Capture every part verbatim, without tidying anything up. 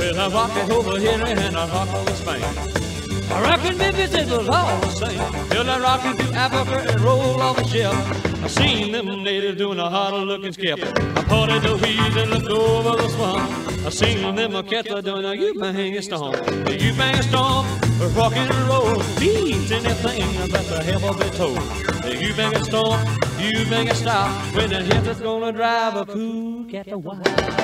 Well, I rock it over here and I rock over Spain. I reckon Memphis it was all the same. Till I rock it through Africa and roll off the ship. I seen them natives doing a harder-looking skip. I parted the weeds and looked over the swamp. I seen them cats doing a Ubangi Stomp. The Ubangi Stomp, rock and roll, beats anything that's a hell of a toe. The Ubangi Stomp, Ubangi style, when the hip is gonna drive a cool cat a wild.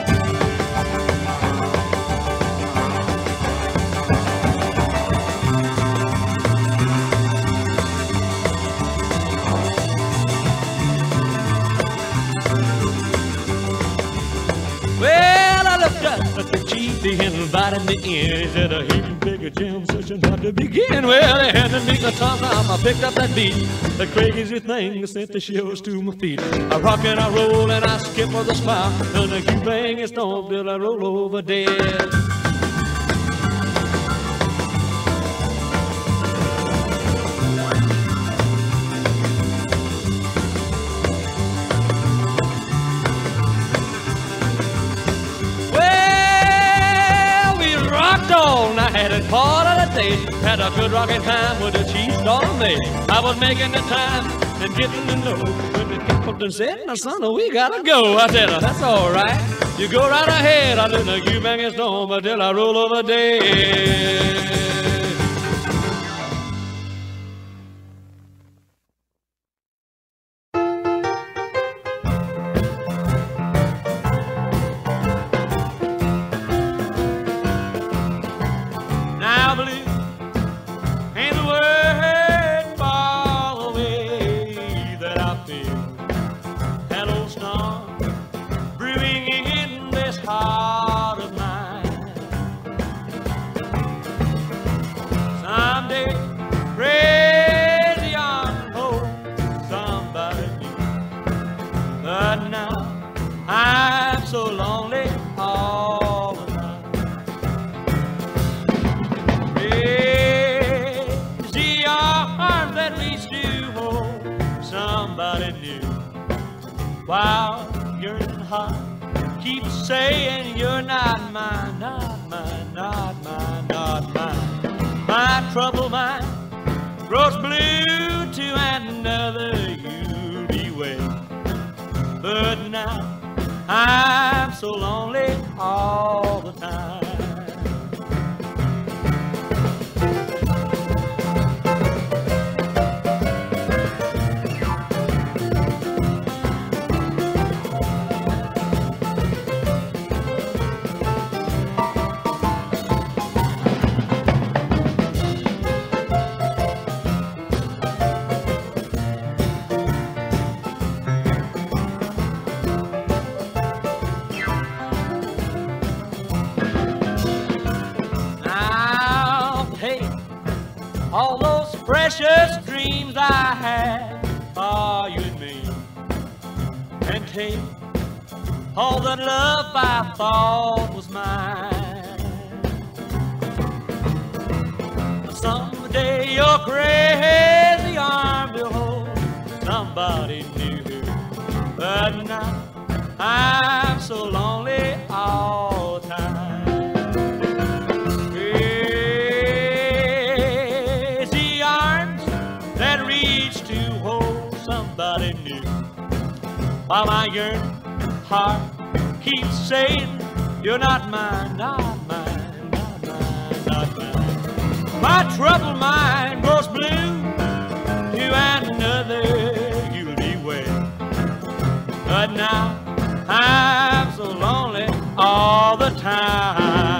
Well, I looked up at the chief, he invited me in. He said, "Here's a bigger jam session not to begin." Well, they handed me the tom-tom, I picked up that beat. The crazy thing sent the shivers to my feet. I rock and I roll and I skip with a smile. And the Ubangi Stomp till I roll over dead. All night and part of the day, had a good rocking time with the chief on me. I was making the time and getting to know when the captain said, "Now son, we gotta go." I said, "Oh, that's all right. You go right ahead. I do the Ubangi Stomp until I roll over dead." Heart of mine. Someday, crazy I'm hope somebody new. But now I'm so lonely all the time. Crazy arms that reach to hold somebody new. While yearning heart keep saying you're not mine, not mine, not mine, not mine. My troubled mind grows blue to another you'll be with. But now I'm so lonely all the time. All those precious dreams I had for you and me, and take all that love I thought was mine. Someday your crazy arm will hold somebody new, but now I'm so lonely all the time. Somebody new, while my yearning heart keeps saying you're not mine, not mine, not mine, not mine. My troubled mind grows blue to another you'll be with. But now I'm so lonely all the time.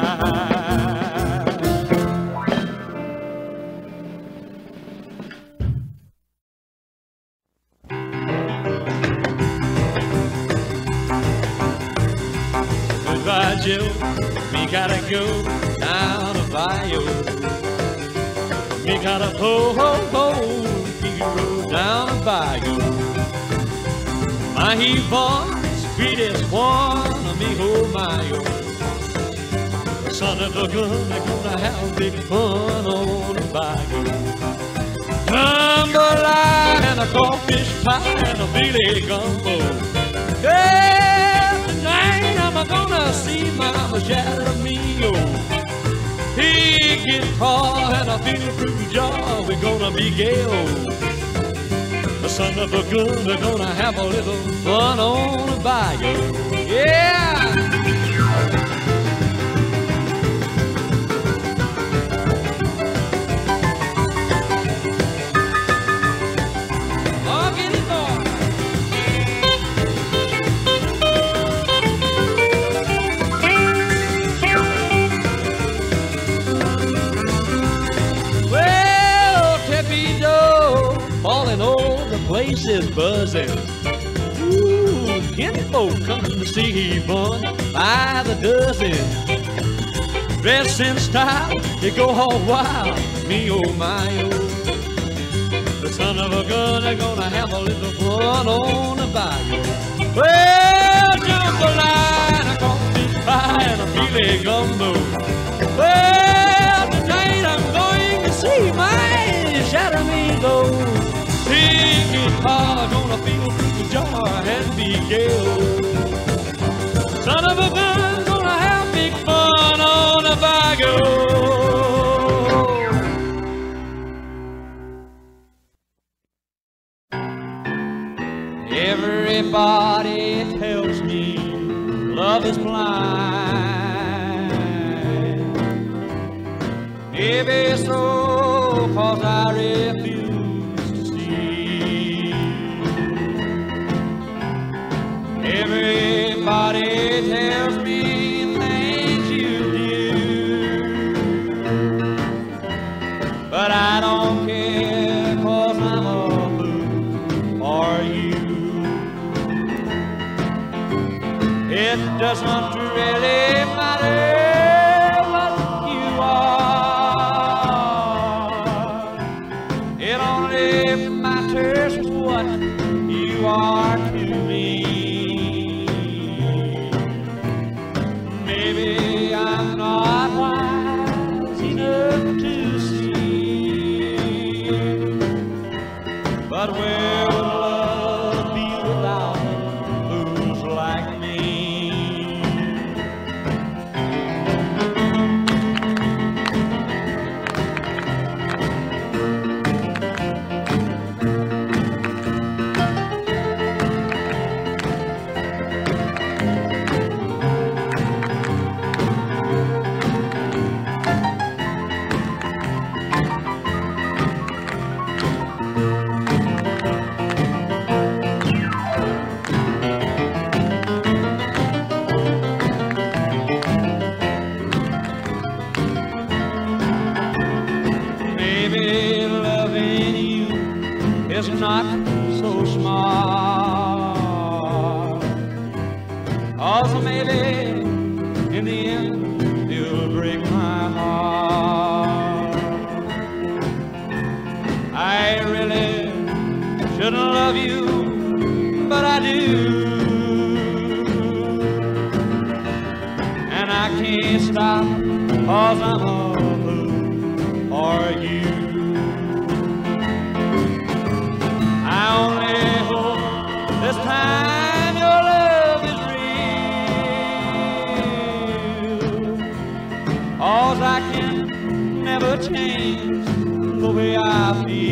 Goodbye, Joe, we gotta go down the bayou. We gotta pull, pull, pull, keep road down the bayou. My he-born, sweetest one of me, oh my, oh. The son of a gun, they're gonna have big fun on the bayou. Jambalaya and a crawfish pie and a billy gumbo. Yeah, tonight I'm gonna see Mama shadow me, oh. big guitar and a feeling fruit jar. We're gonna be gay old. The son of a gun, we're gonna have a little fun on the bayou. Yeah! Place is buzzing. Ooh, kinfolk come to see fun by the dozen. Dress in style, they go all wild. Me oh my oh. The son of a gun, they're gonna have a little fun on the bayou. Well, jambalaya, a coffee pie, and a filet gumbo. Well, tonight I'm going to see my shadow me go. Big guitar, gonna feel through the jar and be gay. Son of a gun, gonna have big fun on the bayou. Everybody tells me love is blind. Maybe so, 'cause I refuse. Everybody tells me things you do, but I don't care, 'cause I'm a fool for you. It doesn't really matter what you are. It only matters what you are to me. Maybe I'm not wise enough to see, but where would love be without fools like me? Is not so smart. Also maybe in the end you'll break my heart. I really shouldn't love you, but I do, and I can't stop, 'cause I'm a fool for you. I only hope this time your love is real, 'cause I can never change the way I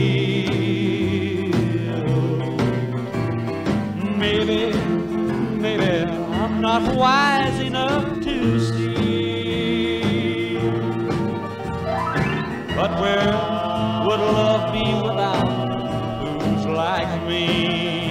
feel. Maybe, maybe I'm not wise enough to see, but where would love be without like me?